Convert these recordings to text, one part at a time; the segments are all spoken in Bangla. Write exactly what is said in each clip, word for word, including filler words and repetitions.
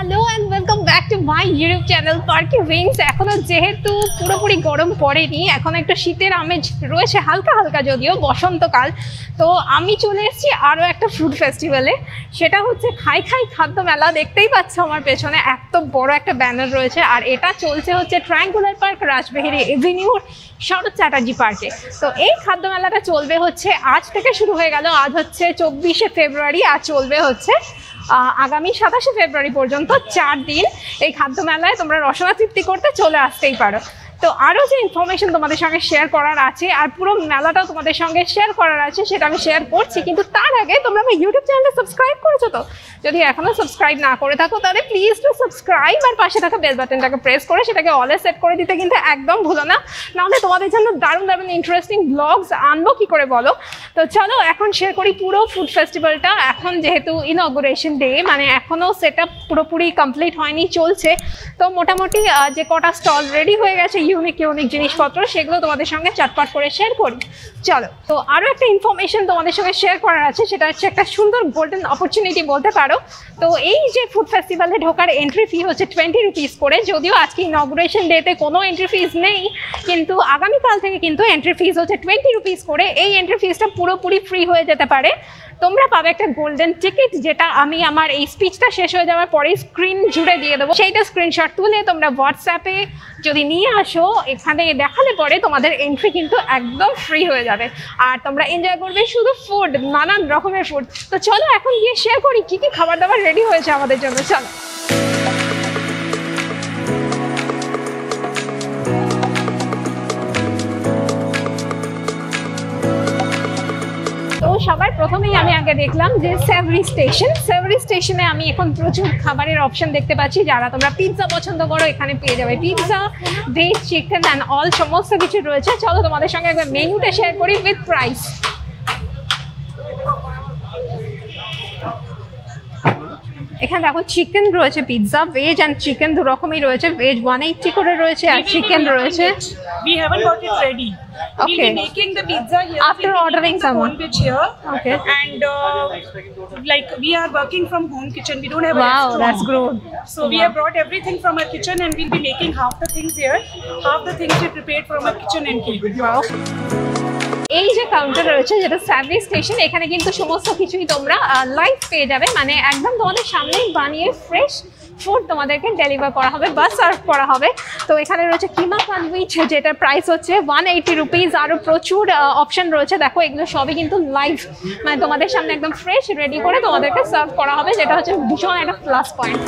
Hello and welcome back to my YouTube channel perky wings. এখনো যেহেতু পুরোপুরি গরম পড়েনি, এখন একটু শীতের আমেজ রয়েছে হালকা হালকা, যদিও বসন্তকাল। তো আমি চলে এসেছি আরও একটা ফুড ফেস্টিভ্যালে, সেটা হচ্ছে খাই খাই খাদ্য মেলা। দেখতেই পাচ্ছ আমার পেছনে এত বড় একটা ব্যানার রয়েছে, আর এটা চলছে হচ্ছে ট্রায়াঙ্গুলার পার্ক, রাসবেহারি এভিনিউর শরৎ চ্যাটার্জি পার্কে। তো এই খাদ্য মেলাটা চলবে হচ্ছে আজ থেকে শুরু হয়ে গেল, আজ হচ্ছে চব্বিশে ফেব্রুয়ারি, আর চলবে হচ্ছে আগামী সাতাশে ফেব্রুয়ারি পর্যন্ত। চার দিন এই খাদ্য মেলায় তোমরা রসনা তৃপ্তি করতে চলে আসতেই পারো। তো আরও যে ইনফরমেশন তোমাদের সঙ্গে শেয়ার করার আছে, আর পুরো মেলাটাও তোমাদের সঙ্গে শেয়ার করার আছে, সেটা আমি শেয়ার করছি। কিন্তু তার আগে তোমরা আমার ইউটিউব চ্যানেলটা সাবস্ক্রাইব করেছো তো? যদি এখনও সাবস্ক্রাইব না করে থাকো তাহলে প্লিজ টু সাবস্ক্রাইব, আর পাশে থাকা বেল বাটনটাকে প্রেস করে সেটাকে অলে সেট করে দিতে কিন্তু একদম ভুলো না, নাহলে তোমাদের জন্য দারুণ দারুণ ইন্টারেস্টিং ব্লগস আনবো কি করে বলো। তো চলো এখন শেয়ার করি পুরো ফুড ফেস্টিভ্যালটা। এখন যেহেতু ইনঅগুরেশন ডে, মানে এখনও সেট আপ পুরোপুরি কমপ্লিট হয়নি, চলছে। তো মোটামুটি যে কটা স্টল রেডি হয়ে গেছে ইউনিক ইউনিক জিনিসপত্র, সেগুলো তোমাদের সঙ্গে চটপট করে শেয়ার করি। চলো, তো আরও একটা ইনফরমেশন তোমাদের সঙ্গে শেয়ার করার আছে, সেটা হচ্ছে একটা সুন্দর গোল্ডেন অপরচুনিটি বলতে পারো। তো এই যে ফুড ফেস্টিভ্যালে ঢোকার এন্ট্রি ফি হচ্ছে টোয়েন্টি রুপিস করে, যদিও আজকে ইনঅগুরেশন ডেতে কোনো এন্ট্রি ফিস নেই, কিন্তু আগামীকাল থেকে কিন্তু এন্ট্রি ফিস হচ্ছে টোয়েন্টি রুপিস করে। এই এন্ট্রি ফিসটা পুরোপুরি ফ্রি হয়ে যেতে পারে। তোমরা পাবে একটা গোল্ডেন টিকিট, যেটা আমি আমার এই স্পিচটা শেষ হয়ে যাওয়ার পরে স্ক্রিন জুড়ে দিয়ে দেবো। সেইটা স্ক্রিনশট তুলে তোমরা হোয়াটসঅ্যাপে যদি নিয়ে আসো, এখানে দেখালে পরে তোমাদের এন্ট্রি কিন্তু একদম ফ্রি হয়ে যাবে, আর তোমরা এনজয় করবে শুধু ফুড, নানান রকমের ফুড। তো চলো এখন গিয়ে শেয়ার করি কী কী খাবার দাবার রেডি হয়েছে আমাদের জন্য। চলো। তো সবার প্রথমেই আমি আগে দেখলাম যে সেভারি স্টেশন। সেভারি স্টেশনে আমি এখন প্রচুর খাবারের অপশন দেখতে পাচ্ছি। যারা তোমরা পিৎজা পছন্দ করো, এখানে পেয়ে যাবে pizza, veg, chicken and all সমস্ত কিছু রয়েছে। চলো তোমাদের সঙ্গে একবার মেনুটা শেয়ার করি উইথ প্রাইস। এখানে দেখো চিকেন রয়েছে, পিৎজা ভেজ অ্যান্ড চিকেন দু রকমই রয়েছে। ভেজ ওয়ান এইট্টি করে রয়েছে, আর চিকেন রয়েছে। We haven't got it ready. Okay. We'll be making the pizza here after ordering someone which here. Okay. And uh, like we are working from home kitchen. We don't have a wow restaurant. That's good. So wow. we have brought everything from our kitchen, and we'll be making half the things here, half the things we prepared from our kitchen and cake. Wow. এই যে কাউন্টার রয়েছে, যেটা সেভারি স্টেশন, এখানে কিন্তু সমস্ত কিছুই তোমরা লাইভ পেয়ে যাবে, মানে একদম তোমাদের সামনেই বানিয়ে ফ্রেশ ফুড তোমাদেরকে ডেলিভার করা হবে বা সার্ভ করা হবে। তো এখানে রয়েছে কিমা স্যান্ডউইচ, যেটার প্রাইস হচ্ছে ওয়ান এইটি রুপিস। আরও প্রচুর অপশন রয়েছে, দেখো এগুলো সবই কিন্তু লাইভ, মানে তোমাদের সামনে একদম ফ্রেশ রেডি করে তোমাদেরকে সার্ভ করা হবে, যেটা হচ্ছে ভীষণ একটা প্লাস পয়েন্ট।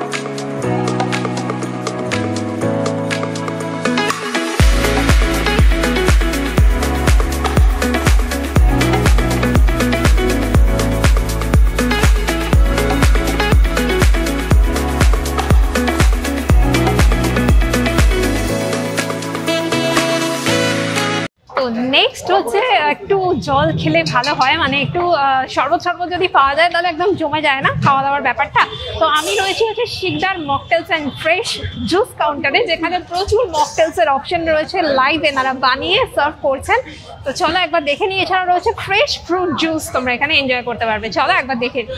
নেক্সট হচ্ছে একটু জল খেলে ভালো হয়, মানে একটু শরবত শরবত যদি পাওয়া যায় তাহলে একদম জমে যায় না খাওয়া দাওয়ার ব্যাপারটা। তো আমি রয়েছি হচ্ছে Sikdar mocktails and fresh juice কাউন্টারে, যেখানে প্রচুর মকটেলসের অপশন রয়েছে, লাইভ এনারা বানিয়ে সার্ভ করছেন। তো চলো একবার দেখে নিই। এছাড়া রয়েছে ফ্রেশ ফ্রুট জুস, তোমরা এখানে এনজয় করতে পারবে। চলো একবার দেখে নিই।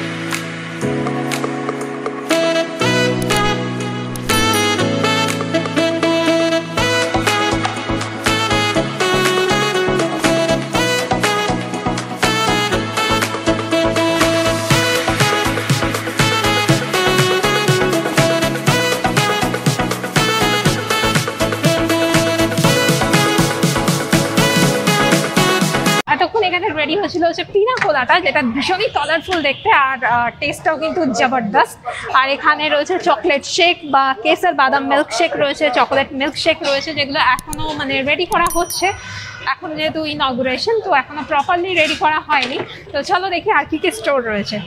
এখানে রেডি হয়েছিল হচ্ছে পিনা কোলাটা, যেটা ভীষণই কালারফুল দেখতে, আর টেস্টটাও কিন্তু জবরদস্ত। আর এখানে রয়েছে চকলেট শেক বা কেসার বাদাম মিল্ক শেক রয়েছে, চকলেট মিল্ক শেক রয়েছে, যেগুলো এখনো মানে রেডি করা হচ্ছে। এখন যেহেতু ইনঅগুরেশন, তো এখনো প্রপারলি রেডি করা হয়নি। তো চলো দেখি আর কি কি স্টোর রয়েছে।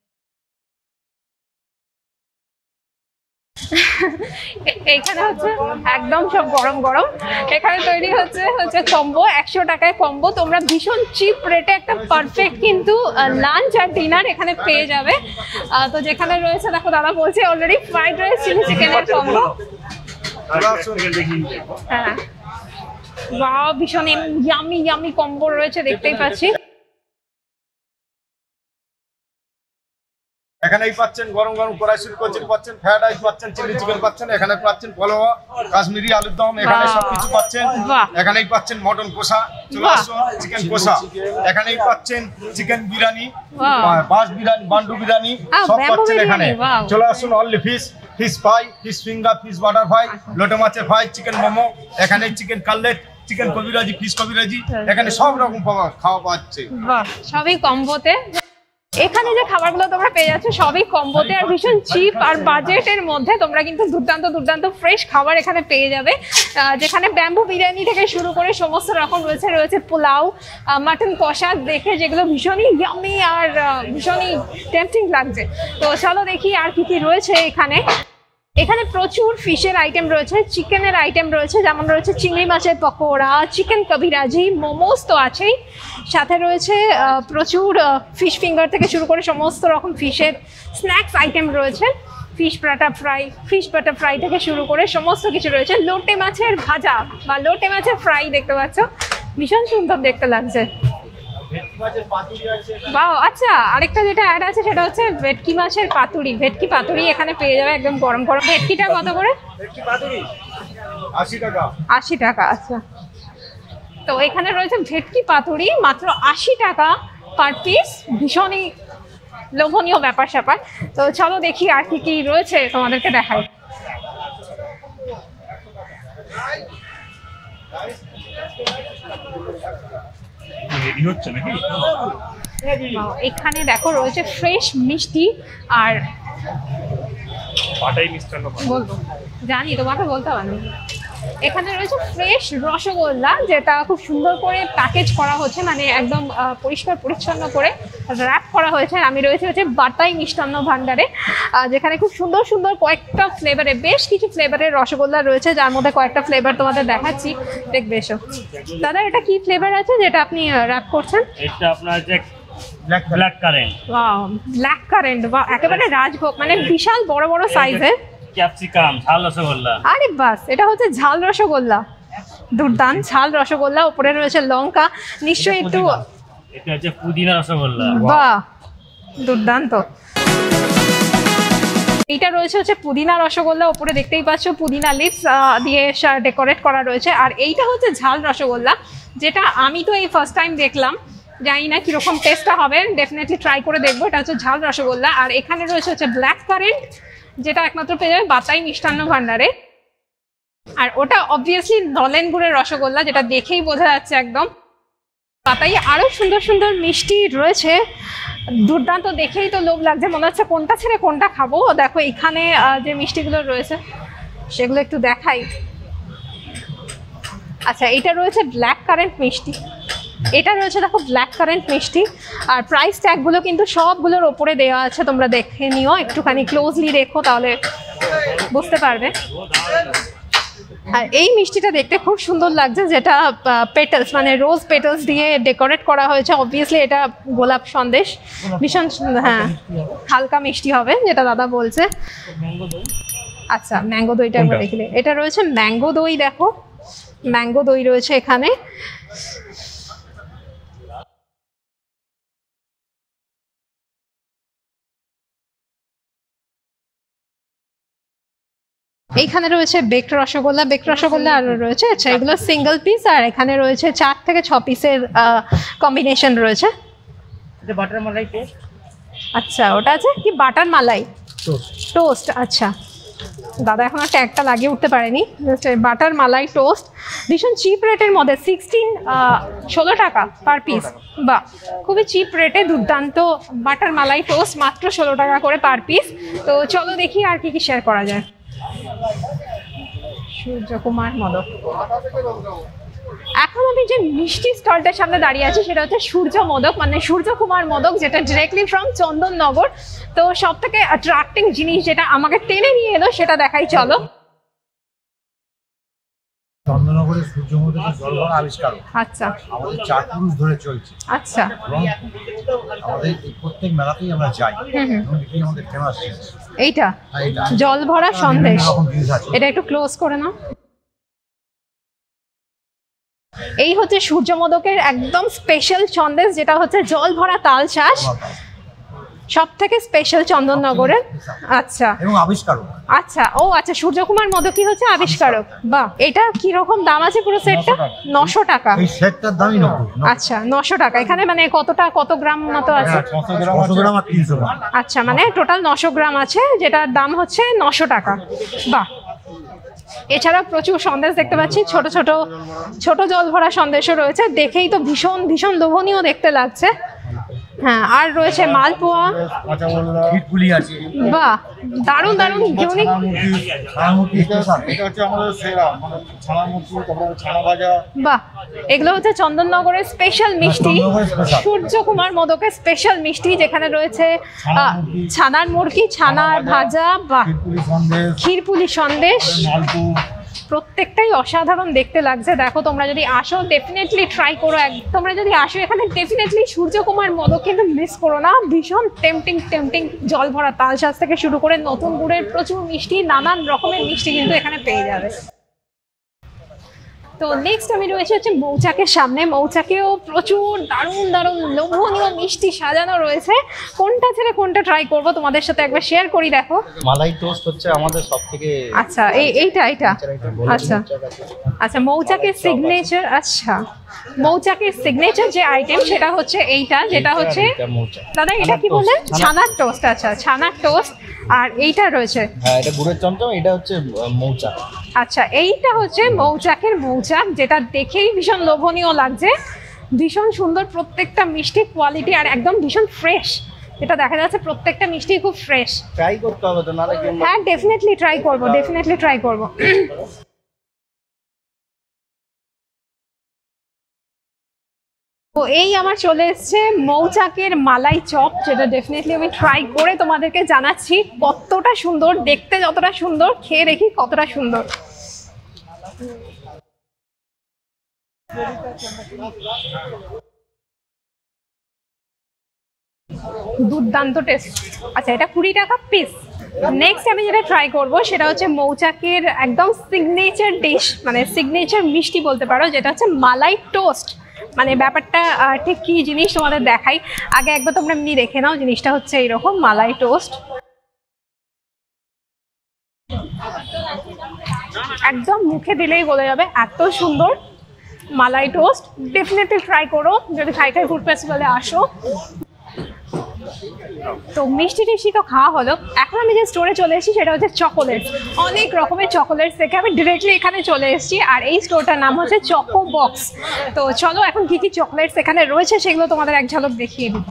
এখানে হচ্ছে একদম সব গরম গরম। এখানে তৈরি হচ্ছে হচ্ছে কম্বো, একশো টাকায় কম্বো। তোমরা ভীষণ চিপ রেটে একটা পারফেক্ট কিন্তু লাঞ্চ আর ডিনার এখানে পেয়ে যাবে। তো যেখানে রয়েছে দেখো, দাদা বলছে অলরেডি ফ্রাইড রাইস, চিলি চিকেনের কম্বো। হ্যাঁ, ওয়াও, ভীষণ ইয়ামি ইয়ামি কম্বো রয়েছে, দেখতেই পাচ্ছি। এখানেই পাচ্ছেন গরম গরম কড়াইশুঁটি কচুরি পাচ্ছেন, ফ্রাইড রাইস পাচ্ছেন, চিলি চিকেন পাচ্ছেন, এখানে পাচ্ছেন পোলাও, কাশ্মীরি আলুর দম, এখানে সবকিছু পাচ্ছেন। এখানেই পাচ্ছেন মটন কষা, চলে আসুন চিকেন কষা, এখানেই পাচ্ছেন চিকেন বিরিয়ানি, বাস বিরিয়ানি, বান্ডু বিরিয়ানি সব পাচ্ছেন এখানে। চলে আসুন only fish, fish fry, fish finger, fish butter fry, লোটে মাছের ফ্রাই, চিকেন মোমো, এখানে চিকেন কাটলেট, চিকেন কবিরাজি, ফিশ কবিরাজি, এখানে সব রকম খাওয়া পাচ্ছে। বাহ, সবই কম্বোতে। এখানে যে খাবারগুলো তোমরা পেয়ে যাচ্ছ সবই কম্বোতে আর ভীষণ চিপ আর বাজেটের মধ্যে তোমরা কিন্তু দুর্দান্ত দুর্দান্ত ফ্রেশ খাবার এখানে পেয়ে যাবে, যেখানে ব্যাম্বু বিরিয়ানি থেকে শুরু করে সমস্ত রকম রয়েছে, রয়েছে পোলাও, মাটন কষা, দেখে যেগুলো ভীষণই ইয়ামি আর ভীষণই টেম্পটিং লাগছে। তো চলো দেখি আর কি কি রয়েছে এখানে। এখানে প্রচুর ফিশের আইটেম রয়েছে, চিকেনের আইটেম রয়েছে, যেমন রয়েছে চিংড়ি মাছের পকোড়া, চিকেন কবিরাজি, মোমোস তো আছেই, সাথে রয়েছে প্রচুর ফিশ ফিঙ্গার থেকে শুরু করে সমস্ত রকম ফিশের স্ন্যাক্স আইটেম রয়েছে, fish butter fry, fish butter fry থেকে শুরু করে সমস্ত কিছু রয়েছে, লোটে মাছের ভাজা বা লোটে মাছের ফ্রাই দেখতে পাচ্ছ, ভীষণ সুন্দর দেখতে লাগছে। বাহ, আচ্ছা আরেকটা যেটা অ্যাড আছে সেটা হচ্ছে ভেটকি মাছের পাতুরি, ভেটকি পাতুরি এখানে পেয়ে যাবে একদম গরম গরম। ভেটকিটা কত করে? আশি টাকা। আশি টাকা, আচ্ছা। তো এখানে রয়েছে ভেটকি পাতুরি মাত্র আশি টাকা পার পিস, ভীষণই লোভনীয় ব্যাপার স্যাপার। তো চলো দেখি আর কি কি রয়েছে তোমাদেরকে দেখাই। এখানে দেখো রয়েছে ফ্রেশ মিষ্টি আর বলবো জানি তোমাকে বলতে পারি, এখানে রয়েছে ফ্রেশ রসগোল্লা যেটা খুব সুন্দর করে প্যাকেজ করা হচ্ছে, মানে একদম পরিষ্কার পরিচ্ছন্ন করে র্যাপ করা হয়েছে। আমি রয়েছে হচ্ছে বাটাই মিষ্টান্ন ভান্ডারে, যেখানে খুব সুন্দর সুন্দর কয়েকটা ফ্লেভারে, বেশ কিছু ফ্লেভারের রসগোল্লা রয়েছে, যার মধ্যে কয়েকটা ফ্লেভার তোমাদের দেখাচ্ছি, দেখবে এসো। দাদা এটা কি ফ্লেভার আছে যেটা আপনি র্যাপ করছেন? এটা আপনার যে black black currant. Wow, black currant, বা একেবারে রাজভোগ, মানে বিশাল বড় বড় সাইজের ক্যাপসিকাম ঝাল রসগোল্লা। আরে বাস, এটা হচ্ছে ঝাল রসগোল্লা, দুর্দান্ত ঝাল রসগোল্লা, উপরে রয়েছে লঙ্কা, নিশ্চয়ই একটু, এটা হচ্ছে পুদিনা রসগোল্লা। বাহ, দুর্দান্ত। এইটা রয়েছে হচ্ছে পুদিনা রসগোল্লা, উপরে দেখতেই পাচ্ছ পুদিনা লিভস দিয়ে ডেকোরেট করা রয়েছে। আর এইটা হচ্ছে ঝাল রসগোল্লা, যেটা আমি তো এই ফার্স্ট টাইম দেখলাম, জানি না কিরকম টেস্টটা হবে, ডেফিনেটলি ট্রাই করে দেখবো। এটা হচ্ছে ঝাল রসগোল্লা। আর এখানে রয়েছে হচ্ছে ব্ল্যাক কারেন্ট, যেটা একমাত্র পেয়ে যাবে বাতাই মিষ্টান্ন ভান্ডারে। আর ওটা অবভিয়াসলি নলেন গুড়ের রসগোল্লা, যেটা দেখেই বোঝা যাচ্ছে একদম। বাতাই আরো সুন্দর সুন্দর মিষ্টি রয়েছে, দুর্দান্ত, দেখেই তো লোভ লাগছে, মনে হচ্ছে কোনটা ছেড়ে কোনটা খাবো। দেখো এখানে যে মিষ্টিগুলো রয়েছে সেগুলো একটু দেখাই। আচ্ছা, এটা রয়েছে ব্ল্যাক কারেন্ট মিষ্টি, এটা রয়েছে দেখো ব্ল্যাক কারেন্ট মিষ্টি। আর প্রাইস ট্যাগগুলো কিন্তু সবগুলোর ওপরে দেওয়া আছে, তোমরা দেখে নিও, একটুখানি ক্লোজলি দেখো তাহলে বুঝতে পারবে। আর এই মিষ্টিটা দেখতে খুব সুন্দর লাগছে, যেটা পেটালস মানে রোজ পেটালস দিয়ে ডেকোরেট করা হয়েছে। অবভিয়াসলি এটা গোলাপ সন্দেশ, ভীষণ সুন্দর, হ্যাঁ হালকা মিষ্টি হবে যেটা দাদা বলছে। আচ্ছা, ম্যাঙ্গো দইটা একবার দেখলে, এটা রয়েছে ম্যাঙ্গো দই, দেখো ম্যাঙ্গো দই রয়েছে এখানে। এইখানে রয়েছে বেকড রসগোল্লা, বেকড রসগোল্লা আর রয়েছে, আচ্ছা এগুলো সিঙ্গেল পিস, আর এখানে রয়েছে চার থেকে ছ পিসের কম্বিনেশন রয়েছে। বাটার মালাই টোস্ট, আচ্ছা ওটা আছে কি বাটার মালাই টোস্ট, আচ্ছা দাদা এখন আর ট্যাগটা লাগিয়ে উঠতে পারেনি। বাটার মালাই টোস্ট ভীষণ চিপ রেটের মধ্যে, সিক্সটিন ষোলো টাকা পার পিস, বা খুবই চিপ রেটে দুর্দান্ত বাটার মালাই টোস্ট, মাত্র ষোলো টাকা করে পার পিস। তো চলো দেখি আর কি কি শেয়ার করা যায়। সূর্যকুমার মোদক, এখন আমি যে মিষ্টি স্টলটার সামনে দাঁড়িয়ে আছি সেটা হচ্ছে সূর্য মোদক, মানে সূর্যকুমার মোদক, যেটা ডিরেক্টলি ফ্রম চন্দননগর। তো সব থেকে অ্যাট্রাক্টিং জিনিস যেটা আমাকে টেনে নিয়ে এলো সেটা দেখাই চলো। চন্দননগরের সূর্য মোদকের জলভরা আবিষ্কার, আচ্ছা আমাদের চার পুরুষ ধরে চলছে, আচ্ছা এবং আমাদের প্রত্যেক মেলাতেই আমরা যাই, এটাই আমাদের ফেমাস জিনিস। এইটা জল ভরা সন্দেশ, এটা একটু ক্লোজ করে নাও। এই হচ্ছে সূর্য মোদকের একদম স্পেশাল সন্দেশ, যেটা হচ্ছে জল ভরা তাল শাঁস। সব থেকে স্পেশাল চন্দননগরের। আচ্ছা এবং আবিষ্কারক। আচ্ছা ও আচ্ছা, সূর্যকুমার মোদকই হচ্ছে আবিষ্কারক। বাহ, এটা কি রকম দাম আছে পুরো সেটটা? নশো টাকা। এই সেটটার দামই নব্বই। আচ্ছা নশো টাকা। এখানে মানে কতটা কত গ্রাম মতো আছে? ছশো গ্রাম আর তিনশো গ্রাম। আচ্ছা মানে টোটাল নশো গ্রাম আছে, যেটার দাম হচ্ছে নশো টাকা। বাহ, এছাড়া প্রচুর সন্দেশ দেখতে পাচ্ছি, ছোট ছোট ছোট জল ভরা সন্দেশও রয়েছে, দেখেই তো ভীষণ ভীষণ লোভনীয় দেখতে লাগছে। হ্যাঁ, আর রয়েছে মালপোয়া, ক্ষীরপুলি আছে। বাহ দারুণ দারুণ ইউনিক। বাহ, এগুলো হচ্ছে চন্দননগরের স্পেশাল মিষ্টি, সূর্যকুমার মোদকের স্পেশাল মিষ্টি, যেখানে রয়েছে আহ, ছানার মুরগি, ছানার ভাজা, বাহ ক্ষীরপুলি সন্দেশ, প্রত্যেকটাই অসাধারণ দেখতে লাগছে। দেখো তোমরা যদি আসো ডেফিনেটলি ট্রাই করো। তোমরা যদি আসো এখানে ডেফিনেটলি সূর্যকুমার মোদক কিন্তু মিস করো না। ভীষণ টেম্পটিং টেম্পটিং জল ভরা তালশাঁস থেকে শুরু করে নতুন গুড়ের প্রচুর মিষ্টি, নানান রকমের মিষ্টি কিন্তু এখানে পেয়ে যাবে। তো নেক্সট আমি রয়েছে হচ্ছে মৌচাকের সামনে। মৌচাকেও প্রচুর দারুণ দারুণ লোভনীয় মিষ্টি সাজানো রয়েছে। কোনটা ছেড়ে কোনটা ট্রাই করব তোমাদের সাথে একবার শেয়ার করি। দেখো মালাই টোস্ট হচ্ছে আমাদের সবথেকে। আচ্ছা এই এইটা এইটা আচ্ছা আচ্ছা মৌচাকের সিগনেচার। আচ্ছা মৌচাকের সিগনেচার যে আইটেম সেটা হচ্ছে এইটা, যেটা হচ্ছে দাদা এটা কি বললেন? ছানার টোস্ট। আচ্ছা ছানার টোস্ট। আর এইটা রয়েছে, হ্যাঁ এটা গুড়ের চমচম, এটা হচ্ছে মৌচাক। আচ্ছা এইটা হচ্ছে মৌচাকের মৌচাক, যেটা দেখেই ভীষণ লোভনীয় লাগছে, ভীষণ সুন্দর প্রত্যেকটা মিষ্টি কোয়ালিটি, আর একদম ভীষণ ফ্রেশ। এটা দেখা যাচ্ছে প্রত্যেকটা মিষ্টি খুব ফ্রেশ। ট্রাই করতে হবে তো, নালে কি? হ্যাঁ ডেফিনেটলি ট্রাই করব, ডেফিনেটলি ট্রাই করব। তো এই আমার চলে এসছে মৌচাকের মালাই চপ, যেটা ডেফিনেটলি আমি ট্রাই করে তোমাদেরকে জানাচ্ছি কতটা সুন্দর দেখতে, যতটা সুন্দর খেয়ে দেখি কতটা সুন্দর। দুর্দান্ত টেস্ট। আচ্ছা এটা কুড়ি টাকা পিস। নেক্সট আমি যেটা ট্রাই করব সেটা হচ্ছে মৌচাকের একদম সিগনেচার ডিশ, মানে সিগনেচার মিষ্টি বলতে পারো, যেটা হচ্ছে মালাই টোস্ট। মানে ব্যাপারটা ঠিক কি জিনিস তোমাদের দেখাই, আগে একবার তোমরা এমনি দেখে নাও। জিনিসটা হচ্ছে এইরকম মালাই টোস্ট, একদম মুখে দিলেই গলে যাবে, এত সুন্দর মালাই টোস্ট। ডেফিনেটলি ট্রাই করো যদি খাই খাই ফুড ফেস্টিভ্যালে আসো। তো মিষ্টি টিষ্টি তো খাওয়া হলো, এখন আমি যে স্টোরে চলে এসেছি সেটা হচ্ছে চকোলেটস। অনেক রকমের চকোলেটস থেকে আমি ডিরেক্টলি এখানে চলে এসেছি, আর এই স্টোরটার নাম হচ্ছে চকো বক্স। তো চলো এখন কি কি চকোলেটস এখানে রয়েছে সেগুলো তোমাদের এক ঝলক দেখিয়ে দিই।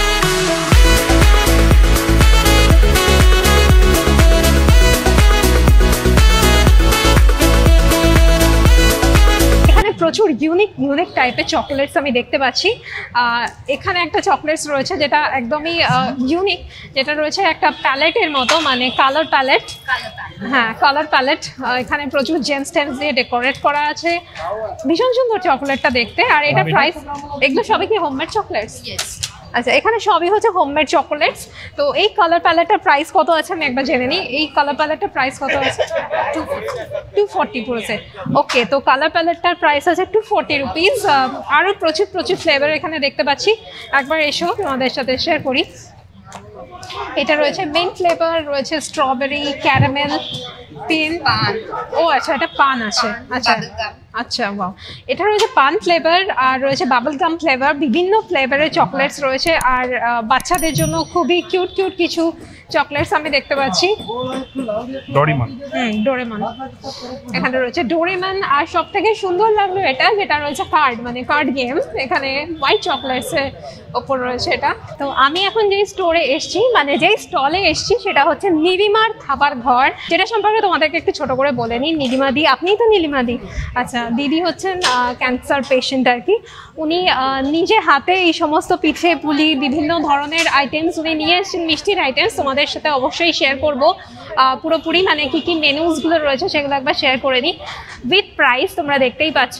প্রচুর ইউনিক ইউনিক টাইপের চকোলেটস আমি দেখতে পাচ্ছি। এখানে একটা চকোলেটস রয়েছে যেটা একদমই ইউনিক, যেটা রয়েছে একটা প্যালেটের মতো, মানে কালার প্যালেট। হ্যাঁ কালার প্যালেট, এখানে প্রচুর জেমস টেমস দিয়ে ডেকোরেট করা আছে, ভীষণ সুন্দর চকোলেটটা দেখতে। আর এটা প্রাইস, এগুলো সবই কি হোমমেড চকোলেটস? আচ্ছা এখানে সবই হচ্ছে হোমমেড চকোলেটস। তো এই কালার প্যালেটটার প্রাইস কত আছে আমি একবার জেনে নিই। এই কালার প্যালেটটার প্রাইস কত আছে? টু ফর্টি পড়েছে। ওকে, তো কালার প্যালেটটার প্রাইস আছে টু ফর্টি রুপিস। আরও প্রচুর প্রচুর ফ্লেভার এখানে দেখতে পাচ্ছি, একবার এসো তোমাদের সাথে শেয়ার করি। এটা রয়েছে মেইন ফ্লেভার, রয়েছে স্ট্রবেরি, ক্যারামেল, পিন, পান। ও আচ্ছা এটা পান আছে। আচ্ছা আচ্ছা ওয়াও, এটা রয়েছে পান ফ্লেভার, আর রয়েছে বাবল গাম ফ্লেভার, বিভিন্ন ফ্লেভারের চকলেটস রয়েছে। আর বাচ্চাদের জন্য খুবই কিউট কিউট কিছু চকলেটস আমি দেখতে পাচ্ছি। ডোরেমন, হুম ডোরেমন, এখানে রয়েছে ডোরেমন। আর সব থেকে সুন্দর লাগলো এটা, যেটা রয়েছে কার্ড, মানে কার্ড গেম। এখানে হোয়াইট চকলেটস এর ওপর রয়েছে এটা। তো আমি এখন যেই স্টোরে এসছি, মানে যেই স্টলে এসছি, সেটা হচ্ছে নীলিমার খাবার ঘর, যেটা সম্পর্কে তোমাদেরকে একটু ছোট করে বলে নিই। নীলিমা দি, আপনিই তো নীলিমা দি? আচ্ছা, দিদি হচ্ছেন ক্যান্সার পেশেন্ট আর কি। উনি নিজে হাতে এই সমস্ত পিঠে পুলি বিভিন্ন ধরনের আইটেমস উনি নিয়ে এসেছেন, মিষ্টির আইটেমস। তোমাদের সাথে অবশ্যই শেয়ার করব পুরোপুরি, মানে কি কি মেনুসগুলো রয়েছে সেগুলো একবার শেয়ার করে দিই উইথ প্রাইস। তোমরা দেখতেই পাচ্ছ।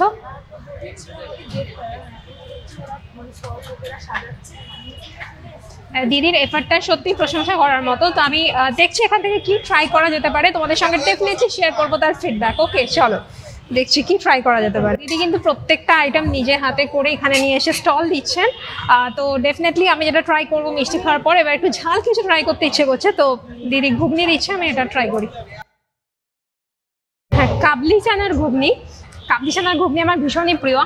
দিদির এফার্টটা সত্যি প্রশংসা করার মতো। তো আমি দেখছি এখান থেকে কি ট্রাই করা যেতে পারে, তোমাদের সঙ্গে ডেফিনেটলি শেয়ার করবো তার ফিডব্যাক। ওকে চলো। দেখছি কি ট্রাই করা যেতে পারে। দিদি কিন্তু প্রত্যেকটা আইটেম নিজে হাতে করে এখানে নিয়ে এসে স্টল দিচ্ছেন। তো ডেফিনেটলি আমি যেটা ট্রাই করবো মিষ্টি খাওয়ার পর, এবার একটু ঝাল কিছু ট্রাই করতে ইচ্ছে করছে, তো দিদি ঘুগনি দিচ্ছে, আমি এটা ট্রাই করি। হ্যাঁ, কাবলি চানার ঘুগনি। কাবলি চানার ঘুগনি আমার ভীষণই প্রিয়,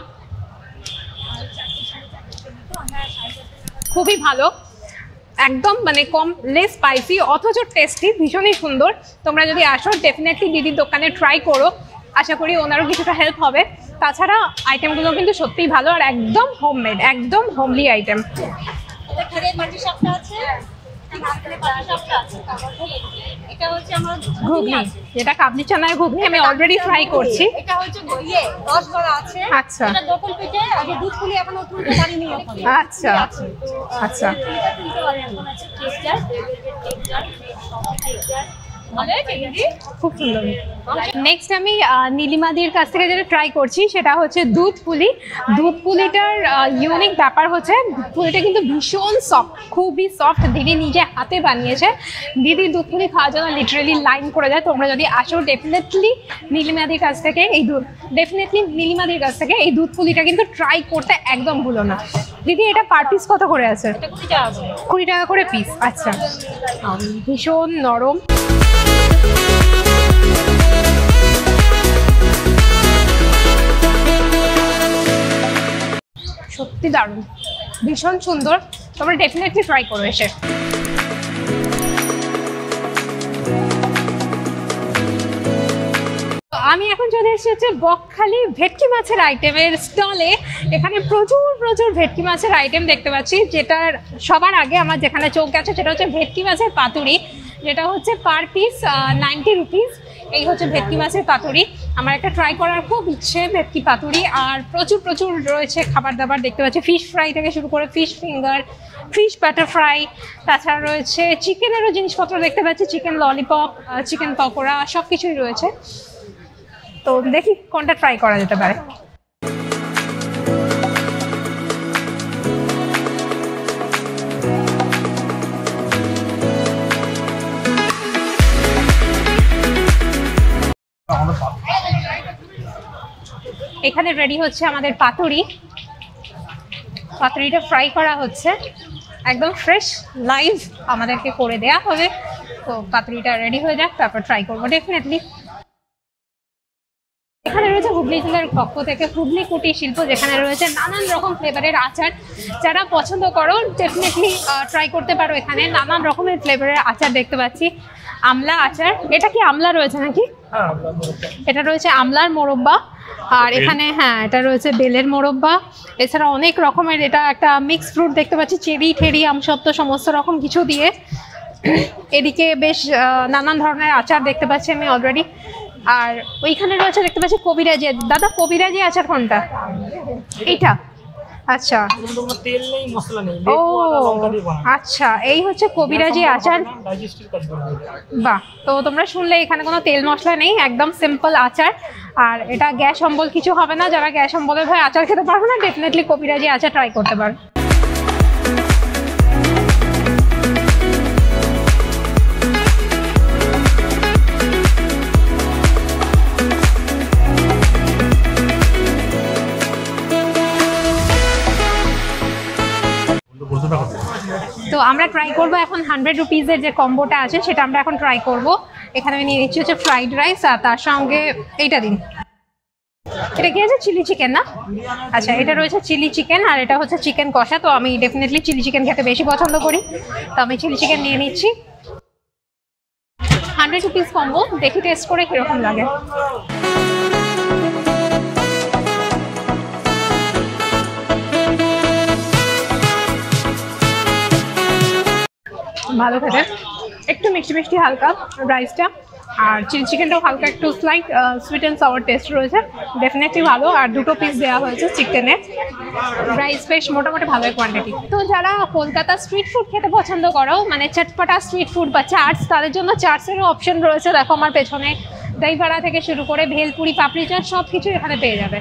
খুবই ভালো, একদম মানে কম লেস স্পাইসি অথচ টেস্টি, ভীষণই সুন্দর। তোমরা যদি আসো ডেফিনেটলি দিদির দোকানে ট্রাই করো, আশা করি ওনারও কিছুটা হেল্প হবে। তাছাড়া আইটেমগুলো কিন্তু সত্যিই ভালো আর একদম হোমমেড, একদম হোমলি আইটেম। ঘুগনি, যেটা কাবলি চানার ঘুগনি, আমি অলরেডি ফ্রাই করছি। আচ্ছা আচ্ছা আচ্ছা খুব সুন্দর। নেক্সট আমি নীলিমাদির কাছ থেকে যেটা ট্রাই করছি সেটা হচ্ছে দুধ পুলি। দুধ পুলিটার ইউনিক ব্যাপার হচ্ছে পুলিটা কিন্তু ভীষণ সফট, খুবই সফট। দিদি নিজে হাতে বানিয়েছে। দিদি দুধ পুলি খাওয়ার জন্য লিটারেলি লাইন করে যায়। তোমরা যদি আসো ডেফিনেটলি নীলিমাদির কাছ থেকে এই দুধ ডেফিনেটলি নীলিমাদির কাছ থেকে এই দুধ পুলিটা কিন্তু ট্রাই করতে একদম ভুলো না। দিদি এটা পার পিস কত করে আছে? কুড়ি টাকা করে পিস। আচ্ছা, ভীষণ নরম। সত্যি দারুণ, ভীষণ সুন্দর। তোমরা ডেফিনেটলি ট্রাই করো এসে। আমি এখন চলে এসেছি হচ্ছে বকখালি ভেটকি মাছের আইটেমের স্টলে। এখানে প্রচুর প্রচুর ভেটকি মাছের আইটেম দেখতে পাচ্ছি। যেটার সবার আগে আমার যেখানে চোখ গেছে সেটা হচ্ছে ভেটকি মাছের পাতুরি, যেটা হচ্ছে পার পিস নাইনটি রুপিস। এই হচ্ছে ভেটকি মাছের পাতুরি। আমার একটা ট্রাই করার খুব ইচ্ছে ভেটকি পাতুরি। আর প্রচুর প্রচুর রয়েছে খাবার দাবার দেখতে পাচ্ছি, ফিশ ফ্রাই থেকে শুরু করে fish finger, fish butter fry, তাছাড়া রয়েছে চিকেনেরও জিনিসপত্র দেখতে পাচ্ছি, চিকেন ললিপপ, চিকেন পকোড়া, সব কিছুই রয়েছে। তো দেখি কোনটা ট্রাই করা যেতে পারে। এখানে রেডি হচ্ছে আমাদের পাতুরি। পাতুরিটা ফ্রাই করা হচ্ছে, একদম ফ্রেশ লাইভ আমাদেরকে করে দেয়া হবে। তো পাতুরিটা রেডি হয়ে যাক, তারপর ট্রাই করবো ডেফিনেটলি। এখানে রয়েছে হুগলি জেলার পক্ষ থেকে হুগলি কুটির শিল্প, যেখানে রয়েছে নানান রকম ফ্লেভারের আচার। যারা পছন্দ করো ডেফিনেটলি ট্রাই করতে পারো। এখানে নানান রকমের ফ্লেভারের আচার দেখতে পাচ্ছি। আমলা আচার, এটা কি আমলা রয়েছে নাকি? এটা রয়েছে আমলার মোরব্বা। আর এখানে হ্যাঁ এটা রয়েছে বেলের মোরব্বা। এছাড়া অনেক রকমের, এটা একটা মিক্স ফ্রুট দেখতে পাচ্ছি, চেরি ঠেরি আমসত্ত্ব সমস্ত রকম কিছু দিয়ে। এদিকে বেশ নানান ধরনের আচার দেখতে পাচ্ছি আমি অলরেডি। আর ওইখানে রয়েছে দেখতে পাচ্ছি কবিরাজি। দাদা কবিরাজি আচার কোনটা? এইটা? আচ্ছা, তেল নেই, মশলা নেই, ও আচ্ছা, এই হচ্ছে কবিরাজি আচার। বাহ, তো তোমরা শুনলে এখানে কোনো তেল মশলা নেই, একদম সিম্পল আচার। আর এটা গ্যাস অম্বল কিছু হবে না। যারা গ্যাস অম্বলের ভয় আচার খেতে পারবে না ডেফিনেটলি কবিরাজি আচার ট্রাই করতে পারো। তো আমরা ট্রাই করবো এখন হান্ড্রেড রুপিজের যে কম্বোটা আছে সেটা আমরা এখন ট্রাই করব। এখানে আমি নিয়ে নিচ্ছি হচ্ছে ফ্রাইড রাইস, আর তার সঙ্গে এইটা দিন। এটা কি আছে? চিলি চিকেন না? আচ্ছা, এটা রয়েছে চিলি চিকেন আর এটা হচ্ছে চিকেন কষা। তো আমি ডেফিনেটলি চিলি চিকেন খেতে বেশি পছন্দ করি, তো আমি চিলি চিকেন নিয়ে নিচ্ছি। হান্ড্রেড রুপিস কম্বো, দেখি টেস্ট করে কিরকম লাগে। ভালো খেতে, একটু মিষ্টি মিষ্টি হালকা রাইসটা, আর চিলি চিকেনটাও হালকা একটু slight sweet and sour taste রয়েছে, ডেফিনেটলি ভালো। আর দুটো পিস দেওয়া হয়েছে চিকেনের। রাইস বেশ মোটামুটি ভালো কোয়ান্টিটি। তো যারা কলকাতা স্ট্রিট ফুড খেতে পছন্দ করো, মানে চটপটা স্ট্রিট ফুড বা চাটস, তাদের জন্য চাটসেরও অপশন রয়েছে। দেখো আমার পেছনে দই ভাড়া থেকে শুরু করে ভেলপুরি, পাপড়ি চাট সব কিছু এখানে পেয়ে যাবে।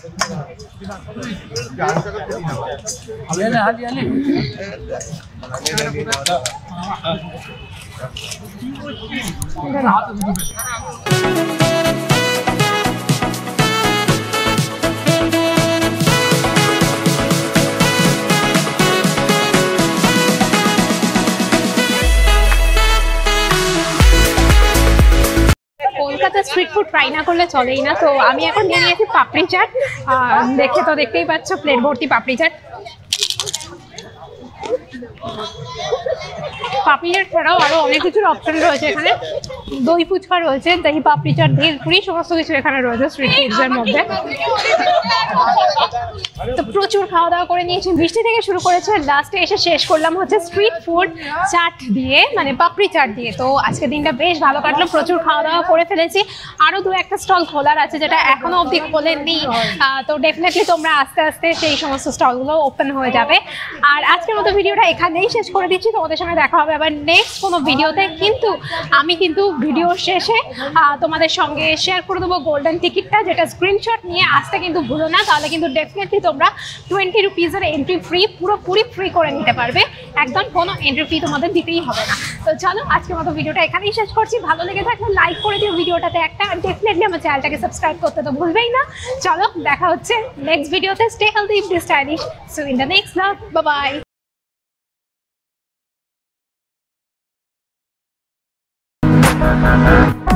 কলকাতা স্ট্রিট ফুড ট্রাই না করলে চলেই না। তো আমি এখন নিয়ে নিয়েছি পাপড়ি চাট, দেখে তো দেখতেই পাচ্ছ প্লেট ভর্তি পাপড়ি চাট। পাপড়ি চাট ছাড়াও আরো অনেক কিছুর অপশন রয়েছে এখানে, দই ফুচকা রয়েছে, দই পাপড়ি চাট, ভেলপুরি, সমস্ত কিছু এখানে রয়েছে স্ট্রিট ফুডসের মধ্যে। তো প্রচুর খাওয়া দাওয়া করে নিয়েছি, বৃষ্টি থেকে শুরু করেছে, লাস্টে এসে শেষ করলাম হচ্ছে স্ট্রিট ফুড চাট দিয়ে, মানে পাপড়ি চাট দিয়ে। তো আজকে দিনটা বেশ ভালো কাটলো, প্রচুর খাওয়া দাওয়া করে ফেলেছি। আরো দু একটা স্টল খোলার আছে যেটা এখনো অবধি খোলেননি, তো ডেফিনেটলি তোমরা আস্তে আস্তে সেই সমস্ত স্টলগুলো ওপেন হয়ে যাবে। আর আজকের মতো ভিডিওটা এখানেই শেষ করে দিচ্ছি, তোমাদের সঙ্গে দেখা হবে আবার নেক্সট কোনো ভিডিওতে। কিন্তু আমি কিন্তু ভিডিও শেষে তোমাদের সঙ্গে শেয়ার করে দেবো গোল্ডেন টিকিটটা, যেটা স্ক্রিনশট নিয়ে আসতে কিন্তু ভুলো না, তাহলে কিন্তু ডেফিনেটলি তোমরা টোয়েন্টি রুপিজের এন্ট্রি ফ্রি, পুরোপুরি ফ্রি করে নিতে পারবে, একদম কোনো এন্ট্রি ফি তোমাদের দিতেই হবে না। তো চলো আজকের মতো ভিডিওটা এখানেই শেষ করছি, ভালো লেগে থাকলে লাইক করে দিও ভিডিওটাতে একটা, ডেফিনেটলি আমার চ্যানেলটাকে সাবস্ক্রাইব করতে তো ভুলবেই না। চলো দেখা হচ্ছে নেক্সট ভিডিওতে, stay healthy, stay stylish, so in the next vlog, bye by.